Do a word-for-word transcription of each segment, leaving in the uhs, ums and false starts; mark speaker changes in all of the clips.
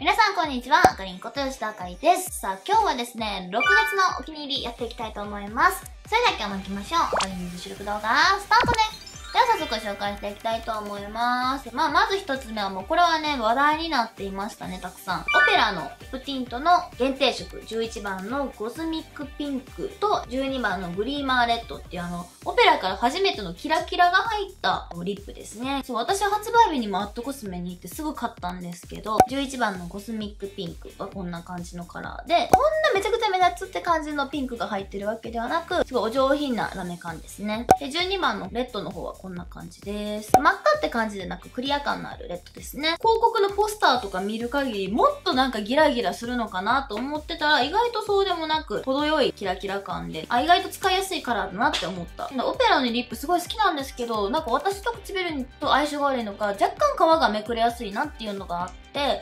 Speaker 1: 皆さんこんにちは、あかりんこと吉田あかりです。さあ、今日はですね、ろくがつのお気に入りやっていきたいと思います。それでは今日も行きましょう。あかりんの収録動画、スタートです。では早速紹介していきたいと思います。まあ、まず一つ目はもうこれはね、話題になっていましたね、たくさん。オペラのリップティントの限定色、じゅういちばんのコスミックピンクとじゅうにばんのグリーマーレッドっていうあの、オペラから初めてのキラキラが入ったリップですね。そう、私は発売日にもアットコスメに行ってすぐ買ったんですけど、じゅういちばんのコスミックピンクはこんな感じのカラーで、こんなめちゃくちゃ目立つって感じのピンクが入ってるわけではなく、すごいお上品なラメ感ですね。で、じゅうにばんのレッドの方はこんな感じです。真っ赤って感じでなくクリア感のあるレッドですね。広告のポスターとか見る限りもっとなんかギラギラするのかなと思ってたら意外とそうでもなく程よいキラキラ感で、あ、意外と使いやすいカラーだなって思った。オペラのリップすごい好きなんですけど、なんか私と唇と相性が悪いのか若干皮がめくれやすいなっていうのがあって、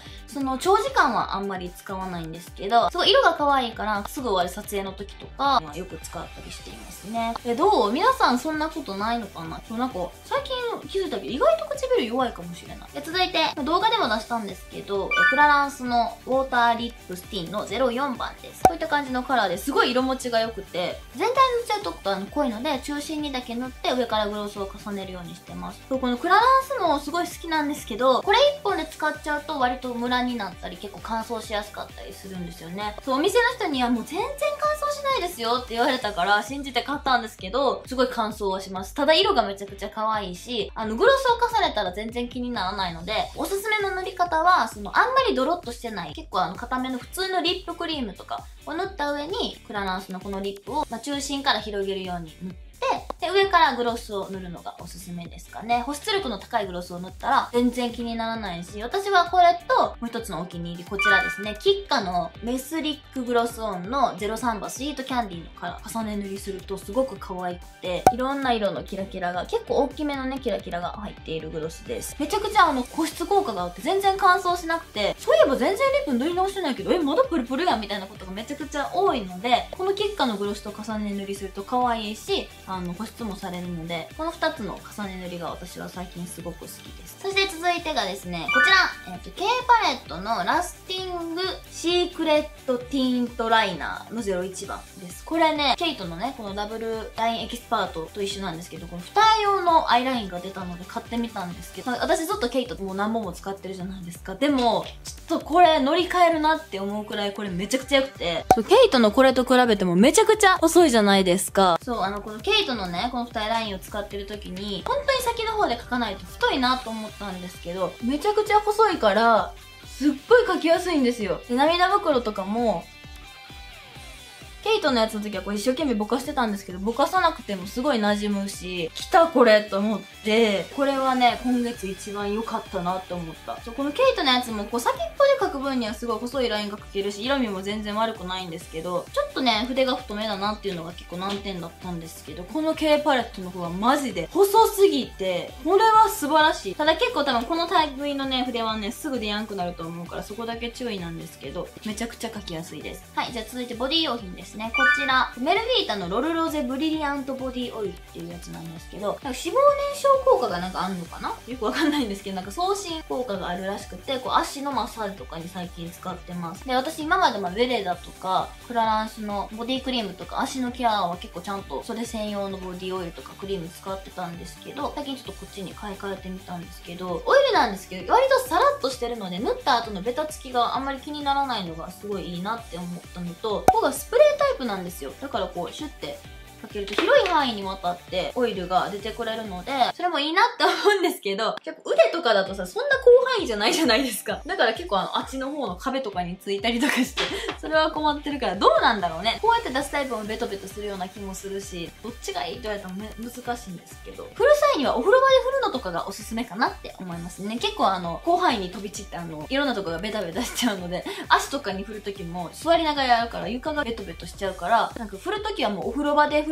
Speaker 1: その長時間はあんまり使わないんですけど、すごい色が可愛いからすぐ終わる撮影の時とか、まあ、よく使ったりしていますね。え、どう？皆さんそんなことないのかな？そう、なんか最近気づいたけど意外と唇弱いかもしれない。で、続いて動画でも出したんですけど、クラランスのウォーターリップスティンのゼロよんばんです。こういった感じのカラーですごい色持ちが良くて、全体に塗っちゃうとあの濃いので中心にだけ塗って上からグロスを重ねるようにしてます。そう、このクラランスもすごい好きなんですけど、これいっぽんで使っちゃうと割とムラになったり結構乾燥しやすかったりするんですよね。そう、お店の人にはもう全然乾燥しないですよって言われたから信じて買ったんですけど、すごい乾燥はします。ただ色がめちゃくちゃ可愛いし、あのグロスを重ねたら全然気にならないので、おすすめの塗り方はそのあんまりドロッとしてない結構あの固めの普通のリップクリームとかを塗った上にクラランスのこのリップを、まあ、中心から広げるように塗って、で、上からグロスを塗るのがおすすめですかね。保湿力の高いグロスを塗ったら全然気にならないし、私はこれともう一つのお気に入り、こちらですね。キッカのメスリックグロスオンのゼロさんばんスイートキャンディーのカラー重ね塗りするとすごく可愛くて、いろんな色のキラキラが、結構大きめのね、キラキラが入っているグロスです。めちゃくちゃあの保湿効果があって全然乾燥しなくて、そういえば全然リップ塗り直してないけど、え、まだプルプルやんみたいなことがめちゃくちゃ多いので、このキッカのグロスと重ね塗りすると可愛いし、あの保湿もされるので、このふたつの重ね塗りが私は最近すごく好きです。そして続いてがですね、こちら、えっと、K パレットのラスティングシークレットティントライナーのゼロいちばんです。これね、ケイトのね、このダブルラインエキスパートと一緒なんですけど、この二重用のアイラインが出たので買ってみたんですけど、私ずっとケイトもう何本も使ってるじゃないですか。でも、ちょっとこれ乗り換えるなって思うくらいこれめちゃくちゃ良くて、そう、ケイトのこれと比べてもめちゃくちゃ細いじゃないですか。そう、あの、このケイトのね、この二重ラインを使ってる時に、本当に先の方で描かないと太いなと思ったんですけど、めちゃくちゃ細いから、すっごい描きやすいんですよ。で、涙袋とかも、ケイトのやつの時はこう一生懸命ぼかしてたんですけど、ぼかさなくてもすごい馴染むし、来たこれと思って、これはね、今月一番良かったなって思った。そう、このケイトのやつもこう先っぽで描く分にはすごい細いラインが描けるし、色味も全然悪くないんですけど、ちょっとね、筆が太めだなっていうのが結構難点だったんですけど、この K パレットの方はマジで細すぎて、これは素晴らしい。ただ結構多分このタイプのね、筆はね、すぐ出やんくなると思うからそこだけ注意なんですけど、めちゃくちゃ描きやすいです。はい、じゃあ続いてボディ用品ですね。こちら、メルフィータのロルロゼブリリアントボディオイルっていうやつなんですけど、なんか脂肪燃焼効果がなんかあんのかな、よくわかんないんですけど、なんか送信効果があるらしくて、こう足のマッサージとかに最近使ってます。で、私今までまあベレダとか、クラランスのボディクリームとか足のケアは結構ちゃんとそれ専用のボディオイルとかクリーム使ってたんですけど、最近ちょっとこっちに買い替えてみたんですけど、オイルなんですけど、割とサラッとしてるので、塗った後のベタつきがあんまり気にならないのがすごいいいなって思ったのと、ここがスプレータイプなんですよ。だからこうシュッてかけると広い範囲にわたってオイルが出てくれるので、それもいいなって思うんですけど、結構腕とかだとさ、そんな広範囲じゃないじゃないですか。だから結構あの、あっちの方の壁とかについたりとかして、それは困ってるから、どうなんだろうね。こうやって出すタイプもベトベトするような気もするし、どっちがいいって言われたら難しいんですけど、振る際にはお風呂場で振るのとかがおすすめかなって思いますね。結構あの、広範囲に飛び散ってあの、いろんなとこがベタベタしちゃうので、足とかに振るときも座りながらやるから床がベトベトしちゃうから、なんか振るときはもうお風呂場で振る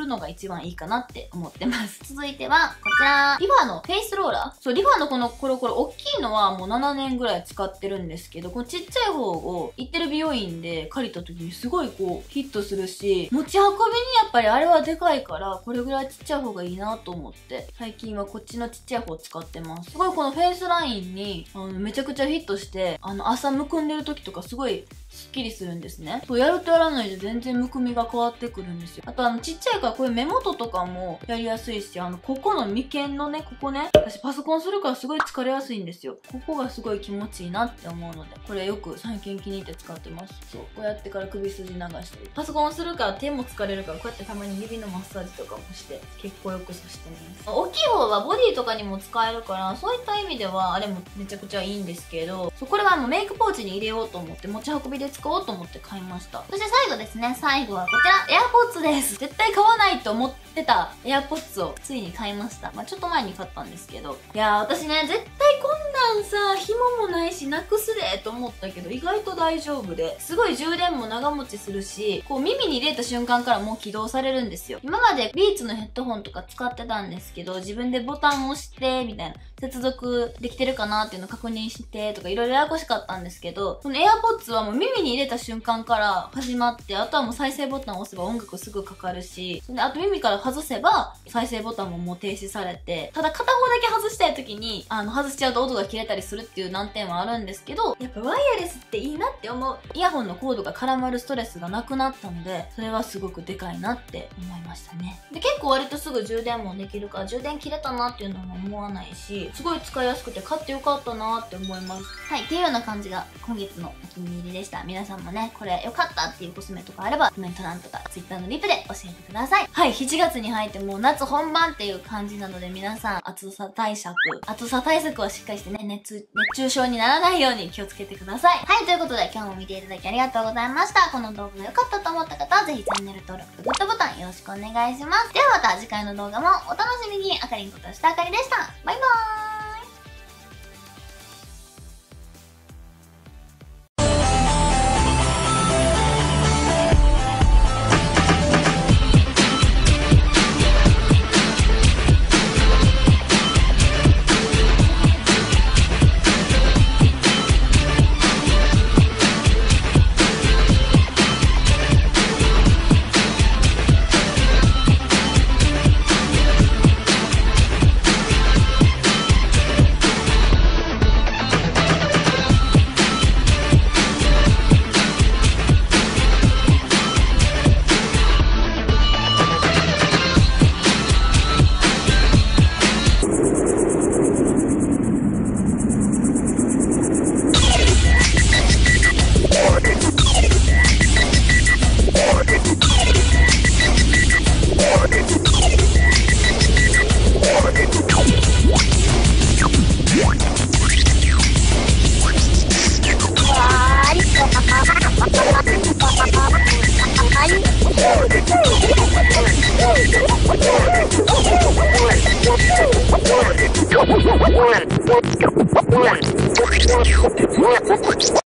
Speaker 1: るのが一番いいかなって思ってます。続いては、こちら。リファのフェイスローラー。そう、リファのこのコロコロ、大きいのはもうななねんぐらい使ってるんですけど、このちっちゃい方を行ってる美容院で借りた時にすごいこう、ヒットするし、持ち運びにやっぱりあれはでかいから、これぐらいちっちゃい方がいいなと思って、最近はこっちのちっちゃい方を使ってます。すごいこのフェイスラインに、あの、めちゃくちゃヒットして、あの、朝むくんでる時とかすごい、スッキリするんですね。そう、やるとやらないで全然むくみが変わってくるんですよ。あとあの、ちっちゃいからこういう目元とかもやりやすいし、あの、ここの眉間のね、ここね、私パソコンするからすごい疲れやすいんですよ。ここがすごい気持ちいいなって思うので、これよく最近気に入って使ってます。そう、こうやってから首筋流してる。パソコンするから手も疲れるから、こうやってたまに指のマッサージとかもして、結構よくさしてます。大きい方はボディとかにも使えるから、そういった意味ではあれもめちゃくちゃいいんですけど、そう、これはもうメイクポーチに入れようと思って、持ち運びで使おうと思って買いました。そして最後ですね、最後はこちら、AirPods です。絶対買わないと思ってた AirPods をついに買いました。まあちょっと前に買ったんですけど。いやー、私ね、絶対こんなんさ、紐もないし、なくすでと思ったけど、意外と大丈夫で、すごい充電も長持ちするし、こう耳に入れた瞬間からもう起動されるんですよ。今までビーツのヘッドホンとか使ってたんですけど、自分でボタンを押して、みたいな、接続できてるかなっていうのを確認して、とかいろいろややこしかったんですけど、この AirPods はもう耳に入れた瞬間から始まって、あとはもう再生ボタンを押せば音楽すぐかかるし、それであと耳から外せば再生ボタンももう停止されて、ただ片方だけ外したい時に、あの、外しちゃうと音が切れたりするっていう難点はあるんですけど、やっぱワイヤレスっていいなって思う。イヤホンのコードが絡まるストレスがなくなったので、それはすごくでかいなって思いましたね。で、結構割とすぐ充電もできるから、充電切れたなっていうのも思わないし、すごい使いやすくて買ってよかったなって思います。はい、っていうような感じが今月のお気に入りでした。皆さんもね、これ良かったっていうコスメとかあれば、コメント欄とか Twitter のリプで教えてください。はい、しちがつに入ってもう夏本番っていう感じなので、皆さん暑さ対策、暑さ対策はしっかりしてね、熱、熱中症にならないように気をつけてください。はい、ということで今日も見ていただきありがとうございました。この動画が良かったと思った方は、ぜひチャンネル登録とグッドボタンよろしくお願いします。ではまた次回の動画もお楽しみに。あかりんことしたあかりでした。バイバーイ。One.